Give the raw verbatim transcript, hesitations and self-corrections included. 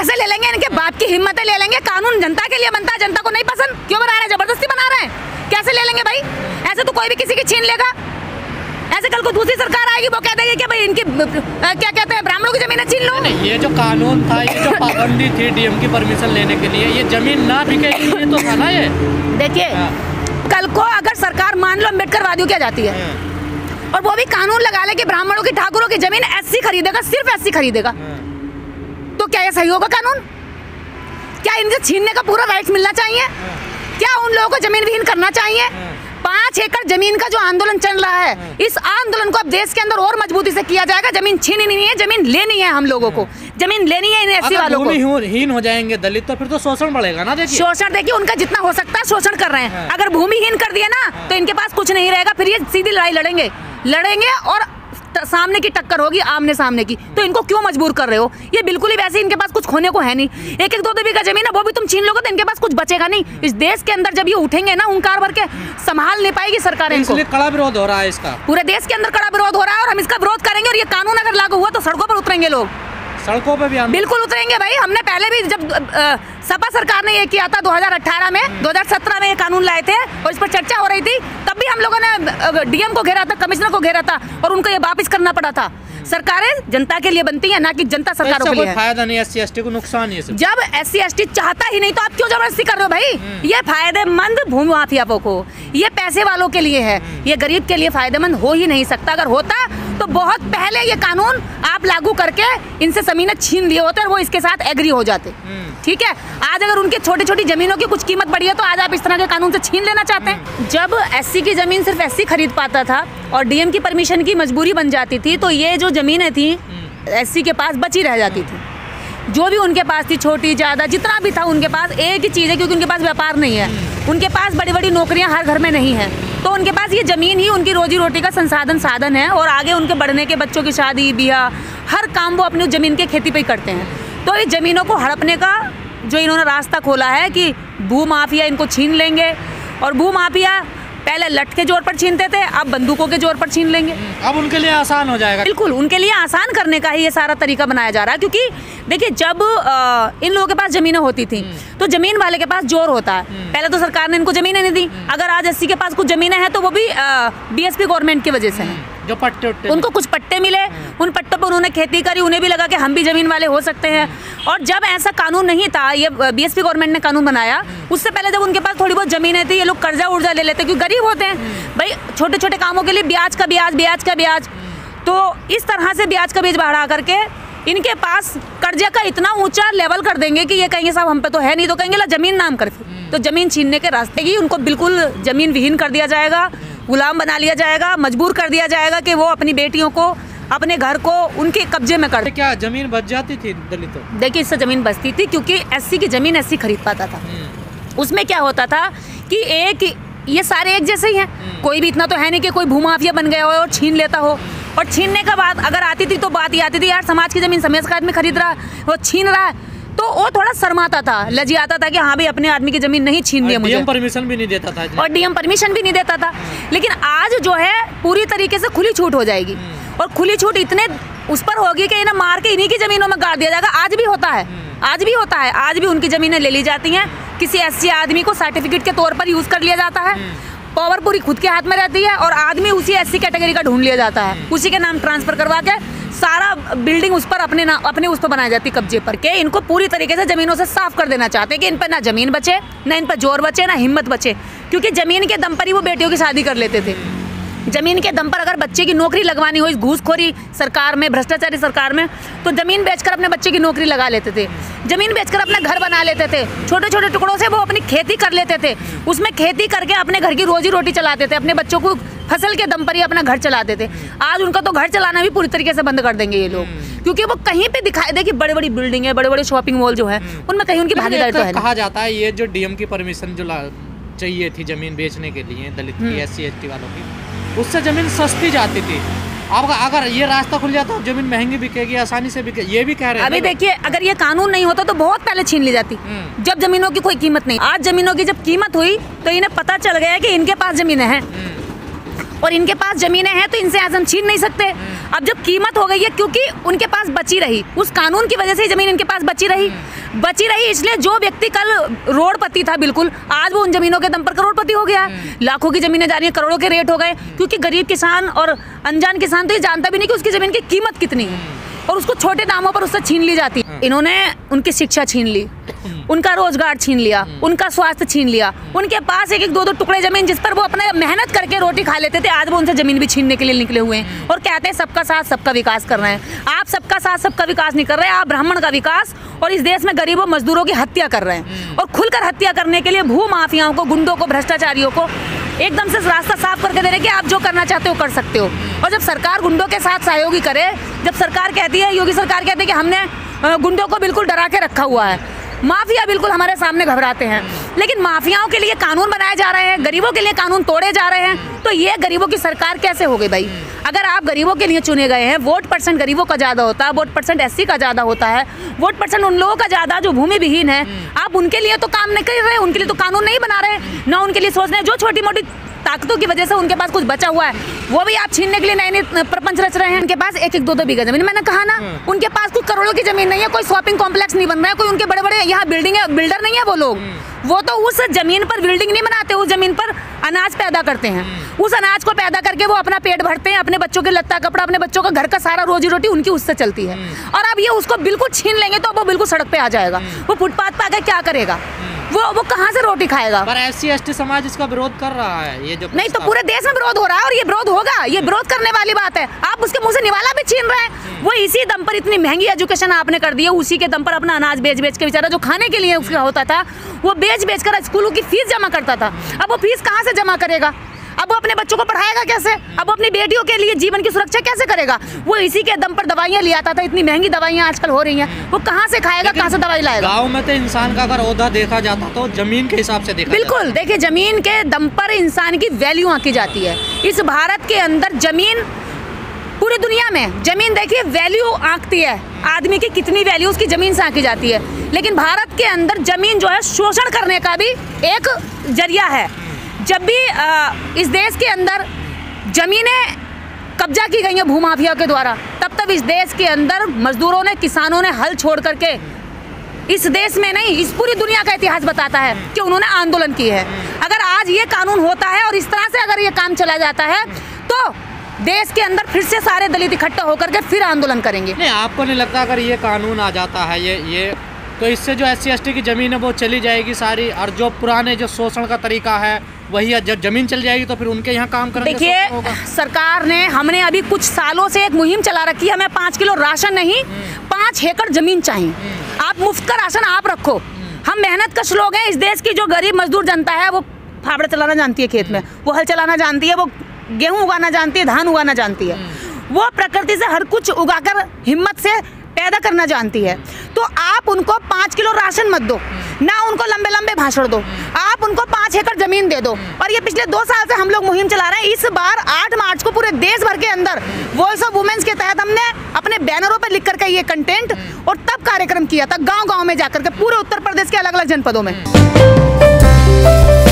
कैसे ले लेंगे? इनके बाप की हिम्मत है ले लेंगे। कानून जनता के लिए बनता है, जनता को नहीं पसंद क्यों बना रहे हैं? जबरदस्ती बना रहे हैं, कैसे ले लेंगे भाई? ऐसे तो कोई भी किसी की छीन लेगा। ऐसे कल को दूसरी सरकार आएगी वो कह देगी कि भाई इनकी क्या कहते हैं ब्राह्मणों की जमीनें छीन लो। नहीं, ये जो कानून था, ये जो पाबंदी थी डीएम की परमिशन लेने के लिए, ये जमीन ना बिकेगी ये तो था ना। ये देखिए कल को अगर सरकार मान लो अम्बेडकर वादियों की जाती है और वो भी कानून लगा ले कि ब्राह्मणों की ठाकुरों की जमीन एससी खरीदेगा, सिर्फ एससी खरीदेगा, तो क्या ये सही होगा कानून? क्या इनसे छीनने का पूरा राइट्स मिलना चाहिए? क्या उन लोगों को जमीन विहीन करना चाहिए? पाँच एकड़ जमीन का जो आंदोलन चल रहा है, इस आंदोलन को अब देश के अंदर और मजबूती से किया जाएगा। जमीन छीनी नहीं है, जमीन लेनी है। हम लोगों को जमीन लेनी है इन एससी वालों को। भूमि हीन हो जाएंगे दलित तो फिर तो शोषण बढ़ेगा ना। देखिए शोषण देखिए उनका जितना हो सकता है शोषण कर रहे हैं। अगर भूमिहीन कर दिया ना तो इनके पास कुछ नहीं रहेगा। फिर ये सीधी लड़ाई लड़ेंगे लड़ेंगे और सामने की टक्कर होगी, आमने सामने की। तो इनको क्यों मजबूर कर रहे हो? ये बिल्कुल ही वैसे इनके पास कुछ खोने को है नहीं। एक एक दो दो बीघा जमीन है वो भी तुम छीन लोगे तो इनके पास कुछ बचेगा नहीं। इस देश के अंदर जब ये उठेंगे ना हुंकार भर के, संभाल नहीं पाएगी सरकार इनको। इसलिए कड़ा विरोध हो रहा है इसका, पूरे देश के अंदर कड़ा विरोध हो रहा है और हम इसका विरोध करेंगे। और ये कानून अगर लागू हुआ तो सड़कों पर उतरेंगे लोग, सड़कों पे भी बिल्कुल उतरेंगे भाई। हमने पहले भी जब आ, सपा सरकार ने ये किया था दो हज़ार अठारह में, दो हज़ार सत्रह में ये कानून लाए थे और इस पर चर्चा हो रही थी, तब भी हम लोगों ने डीएम को घेरा था, कमिश्नर को घेरा था और उनको ये वापस करना पड़ा था। सरकारें जनता के लिए बनती है ना कि जनता सरकारों के लिए है। फायदा नहीं, एससी एसटी को नुकसान ही है। जब एससी एसटी चाहता ही नहीं तो आप क्यों जबरदस्ती कर रहे हो भाई? ये फायदेमंद भूमि माफियाओं को, ये पैसे वालों के लिए है, ये गरीब के लिए फायदेमंद हो ही नहीं सकता। अगर होता तो बहुत पहले ये कानून आप लागू करके इनसे जमीनें छीन लिए होते और वो इसके साथ एग्री हो जाते। ठीक है, आज अगर उनके छोटी छोटी जमीनों की कुछ कीमत बढ़ी है तो आज आप इस तरह के कानून से छीन लेना चाहते हैं। जब एससी की जमीन सिर्फ एससी खरीद पाता था और डीएम की परमिशन की मजबूरी बन जाती थी तो ये जो जमीनें थी एससी के पास बची रह जाती थी। जो भी उनके पास थी, छोटी ज़्यादा जितना भी था उनके पास, एक ही चीज़ है क्योंकि उनके पास व्यापार नहीं है, उनके पास बड़ी बड़ी नौकरियां हर घर में नहीं है, तो उनके पास ये ज़मीन ही उनकी रोजी रोटी का संसाधन साधन है। और आगे उनके बढ़ने के बच्चों की शादी ब्याह हर काम वो अपनी ज़मीन के खेती पे ही करते हैं। तो इस ज़मीनों को हड़पने का जो इन्होंने रास्ता खोला है कि भू माफिया इनको छीन लेंगे, और भू माफिया पहले लठ के जोर पर छीनते थे, अब बंदूकों के जोर पर छीन लेंगे। अब उनके लिए आसान हो जाएगा। बिल्कुल उनके लिए आसान करने का ही ये सारा तरीका बनाया जा रहा है। क्योंकि देखिए जब आ, इन लोगों के पास जमीनें होती थी तो जमीन वाले के पास जोर होता है। पहले तो सरकार ने इनको जमीनें नहीं दी। अगर आज एससी के पास कुछ जमीनें हैं तो वो भी बीएसपी गवर्नमेंट की वजह से है। जो पट्टे उट्टे उनको कुछ पट्टे मिले, उन पट्टों पर उन्होंने खेती करी, उन्हें भी लगा कि हम भी जमीन वाले हो सकते हैं। और जब ऐसा कानून नहीं था, ये बीएसपी गवर्नमेंट ने कानून बनाया, उससे पहले जब उनके पास थोड़ी बहुत जमीनें थी ये लोग कर्जा उर्जा ले लेते क्योंकि गरीब होते हैं भाई। छोटे छोटे कामों के लिए ब्याज का ब्याज ब्याज का ब्याज, तो इस तरह से ब्याज का ब्याज बढ़ा करके इनके पास कर्जे का इतना ऊंचा लेवल कर देंगे कि ये कहेंगे साहब हम पे तो है नहीं, तो कहेंगे ला जमीन नाम कर। तो जमीन छीनने के रास्ते ही उनको बिल्कुल जमीन विहीन कर दिया जाएगा, गुलाम बना लिया जाएगा, मजबूर कर दिया जाएगा कि वो अपनी बेटियों को, अपने घर को उनके कब्जे में कर। क्या जमीन बच जाती थी दलितों? देखिए इससे जमीन बचती थी क्योंकि एससी की जमीन एससी खरीद पाता था। उसमें क्या होता था कि एक ये सारे एक जैसे ही हैं, कोई भी इतना तो है नहीं कि कोई भूमाफिया बन गया हो और छीन लेता हो। और छीनने का बात अगर आती थी तो बात ये आती थी यार समाज की जमीन समाज का आदमी खरीद रहा है, वो छीन रहा है, तो वो थोड़ा शर्माता था, लजियाता था कि हाँ भाई अपने आदमी की जमीन नहीं छीननी है मुझे। डीएम परमिशन भी नहीं देता था। और डीएम परमिशन भी नहीं देता था। लेकिन आज जो है पूरी तरीके से खुली छूट हो जाएगी और खुली छूट इतने उस पर होगी कि इन्हें मार के इन्हीं की जमीनों में गाड़ दिया जाएगा। आज भी होता है, आज भी होता है, आज भी उनकी जमीनें ले ली जाती हैं। किसी एससी आदमी को सर्टिफिकेट के तौर पर यूज कर लिया जाता है, पावर पूरी खुद के हाथ में रहती है और आदमी उसी एससी कैटेगरी का ढूंढ लिया जाता है, उसी के नाम ट्रांसफर करवा के सारा बिल्डिंग उस पर अपने ना अपने उस पर बनाई जाती है कब्जे पर के। इनको पूरी तरीके से जमीनों से साफ कर देना चाहते हैं कि इन पर ना जमीन बचे, ना इन पर जोर बचे, ना हिम्मत बचे। क्योंकि जमीन के दम पर ही वो बेटियों की शादी कर लेते थे। जमीन के दम पर अगर बच्चे की नौकरी लगवानी हो इस घूसखोरी सरकार में, भ्रष्टाचारी सरकार में, तो जमीन बेचकर अपने बच्चे की नौकरी लगा लेते थे, जमीन बेचकर अपना घर बना लेते थे, छोटे छोटे टुकड़ों से वो अपनी खेती कर लेते थे, उसमें खेती करके अपने घर की रोजी रोटी चलाते थे, अपने बच्चों को फसल के दम पर ही अपना घर चलाते थे। आज उनका तो घर चलाना भी पूरी तरीके से बंद कर देंगे ये लोग, क्योंकि वो कहीं पे दिखाई दे कि बड़े बड़ी बिल्डिंग है, बड़े बड़े शॉपिंग मॉल जो है उनमें कहीं उनकी भागीदारी तो है। कहा जाता है ये जो डीएम की परमिशन जो चाहिए थी जमीन बेचने के लिए दलित की, एससी एसटी वालों की, उससे जमीन सस्ती जाती थी। अब अगर ये रास्ता खुल जाता तो जमीन महंगी बिकेगी, आसानी से बिके, ये भी कह रहे हैं। अभी देखिए अगर ये कानून नहीं होता तो बहुत पहले छीन ली जाती, जब जमीनों की कोई कीमत नहीं। आज जमीनों की जब कीमत हुई तो इन्हें पता चल गया कि इनके पास जमीनें हैं और इनके पास जमीनें हैं तो इनसे आज हम छीन नहीं सकते। अब जब कीमत हो गई है, क्योंकि उनके पास बची रही, उस कानून की वजह से जमीन इनके पास बची रही बची रही इसलिए जो व्यक्ति कल रोडपति था बिल्कुल, आज वो उन जमीनों के दम पर करोड़पति हो गया। लाखों की जमीनें जा रही हैं, करोड़ों के रेट हो गए, क्योंकि गरीब किसान और अनजान किसान तो ये जानता भी नहीं कि उसकी जमीन की कीमत कितनी है और उसको छोटे दामों पर उससे छीन ली जाती है। इन्होंने उनकी शिक्षा छीन ली, उनका रोजगार छीन लिया, उनका स्वास्थ्य छीन लिया, उनके पास एक एक दो दो टुकड़े जमीन जिस पर वो अपने मेहनत करके रोटी खा लेते थे, आज वो उनसे जमीन भी छीनने के लिए निकले हुए हैं और कहते हैं सबका साथ सबका विकास कर रहे हैं। आप सबका साथ सबका विकास नहीं कर रहे, आप ब्राह्मण का विकास और इस देश में गरीबों मजदूरों की हत्या कर रहे हैं और खुलकर हत्या करने के लिए भू माफियाओं को, गुंडों को, भ्रष्टाचारियों को एकदम से रास्ता साफ करके दे रहे कि आप जो करना चाहते हो कर सकते हो। और जब सरकार गुंडों के साथ सहयोगी करे, जब सरकार कहती है, योगी सरकार कहती है कि हमने गुंडों को बिल्कुल डरा के रखा हुआ है, माफिया बिल्कुल हमारे सामने घबराते हैं, लेकिन माफियाओं के लिए कानून बनाए जा रहे हैं, गरीबों के लिए कानून तोड़े जा रहे हैं, तो ये गरीबों की सरकार कैसे हो गई भाई? अगर आप गरीबों के लिए चुने गए हैं, वोट परसेंट गरीबों का ज़्यादा होता है, वोट परसेंट एससी का ज़्यादा होता है, वोट परसेंट उन लोगों का ज़्यादा जो भूमि विहीन है, आप उनके लिए तो काम नहीं कर रहे, उनके लिए तो कानून नहीं बना रहे, ना उनके लिए सोच रहे हैं। जो छोटी मोटी ताकतों की वजह से उनके पास कुछ बचा हुआ है वो भी आप छीनने के लिए नए नए प्रपंच रच रहे हैं। उनके पास एक एक दो दो बीघा जमीन, मैंने कहा ना, उनके पास कुछ करोड़ों की जमीन नहीं है, कोई शॉपिंग कॉम्प्लेक्स नहीं बन रहा है, कोई उनके बड़े बड़े यहाँ बिल्डिंग है, बिल्डर नहीं है वो लोग, वो तो उस जमीन पर बिल्डिंग नहीं बनाते, उस जमीन पर अनाज पैदा करते हैं, उस अनाज को पैदा करके वो अपना पेट भरते हैं, अपने बच्चों के लत्ता कपड़ा, अपने बच्चों का घर का सारा रोजी रोटी उनकी उससे चलती है। और अब ये उसको बिल्कुल छीन लेंगे तो वो बिल्कुल सड़क पे आ जाएगा, वो फुटपाथ पे आकर क्या करेगा, वो वो कहाँ से रोटी खाएगा? पर एस सी एस टी समाज इसका विरोध कर रहा है, ये जो नहीं तो पूरे देश में विरोध हो रहा है और ये विरोध होगा, ये विरोध करने वाली बात है। आप उसके मुंह से निवाला भी छीन रहे हैं, वो इसी दम पर इतनी महंगी एजुकेशन आपने कर दी है, उसी के दम पर अपना अनाज बेच बेच के बेचारा जो खाने के लिए उसका होता था वो बेच बेच कर स्कूलों की फीस जमा करता था, अब वो फीस कहाँ से जमा करेगा? अब वो अपने बच्चों को पढ़ाएगा कैसे? अब वो अपनी बेटियों के लिए जीवन की सुरक्षा कैसे करेगा? वो इसी के दम पर दवाइयाँ ले आता था, इतनी महंगी दवाइयाँ आजकल हो रही हैं, वो कहाँ से खाएगा, कहाँ से दवाई लाएगा? गांव में तो इंसान का अगर ओहदा देखा जाता तो जमीन के हिसाब से देखा बिल्कुल, देखिए जमीन के दम पर इंसान की वैल्यू आंकी जाती है। इस भारत के अंदर जमीन, पूरी दुनिया में जमीन देखिए वैल्यू आंकती है, आदमी की कितनी वैल्यू उसकी जमीन से आंकी जाती है, लेकिन भारत के अंदर जमीन जो है शोषण करने का भी एक जरिया है। जब भी आ, इस देश के अंदर जमीनें कब्जा की गई हैं भूमाफिया के द्वारा, तब तब इस देश के अंदर मजदूरों ने, किसानों ने हल छोड़ करके, इस देश में नहीं इस पूरी दुनिया का इतिहास बताता है कि उन्होंने आंदोलन की है। अगर आज ये कानून होता है और इस तरह से अगर ये काम चला जाता है तो देश के अंदर फिर से सारे दलित इकट्ठा होकर के फिर आंदोलन करेंगे। नहीं, आपको नहीं लगता अगर ये कानून आ जाता है ये ये तो इससे जो एस सी एस टी की जमीन है वो चली जाएगी सारी, और जो पुराने जो शोषण का तरीका है वही, जब जमीन चल जाएगी तो फिर उनके यहाँ काम करने देखिए सरकार ने, हमने अभी कुछ सालों से एक मुहिम चला रखी है, हमें पाँच किलो राशन नहीं पाँच एकड़ जमीन चाहिए, आप मुफ्त का राशन आप रखो। हम मेहनत कश लोग हैं, इस देश की जो गरीब मजदूर जनता है वो फावड़ा चलाना जानती है, खेत में वो हल चलाना जानती है, वो गेहूँ उगाना जानती है, धान उगाना जानती है, वो प्रकृति से हर कुछ उगाकर हिम्मत से पैदा करना जानती है। तो आप उनको पाँच किलो राशन मत दो, ना उनको लंबे लंबे भाषण दो, आप उनको पाँच एकड़ जमीन दे दो। और ये पिछले दो साल से हम लोग मुहिम चला रहे हैं। इस बार आठ मार्च को पूरे देश भर के अंदर वॉइस ऑफ वुमेन्स के तहत हमने अपने बैनरों पर लिख करके ये कंटेंट और तब कार्यक्रम किया था, गाँव गाँव में जाकर के पूरे उत्तर प्रदेश के अलग अलग जनपदों में।